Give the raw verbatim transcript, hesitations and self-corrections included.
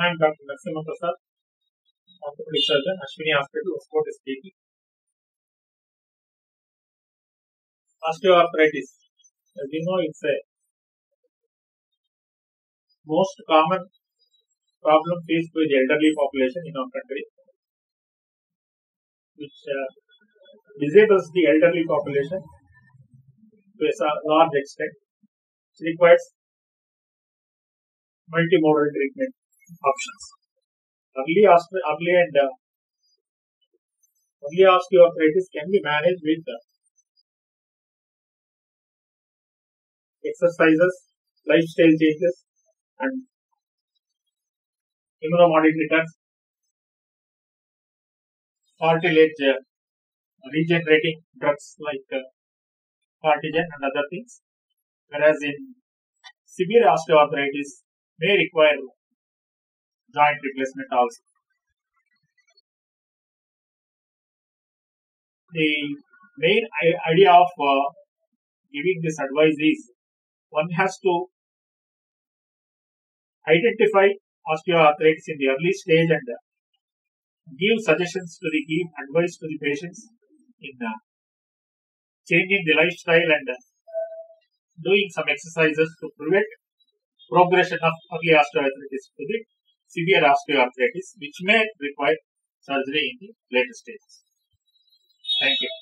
I am Doctor Narasimha Prasad, orthopedic surgeon, Ashwini Hospital, Hoskote speaking. Osteoarthritis, as you know, it's a most common problem faced by the elderly population in our country, which uh, disables the elderly population to a large extent. It requires multimodal treatment options. Early, early and uh, early osteoarthritis can be managed with uh, exercises, lifestyle changes, and immunomodulators, cartilage uh, regenerating drugs like uh, Cartigen and other things. Whereas in severe osteoarthritis may require joint replacement also. The main idea of uh, giving this advice is one has to identify osteoarthritis in the early stage and uh, give suggestions to the give advice to the patients in uh, changing the lifestyle and uh, doing some exercises to prevent progression of early osteoarthritis to the severe osteoarthritis, which may require surgery in the later stages. Thank you.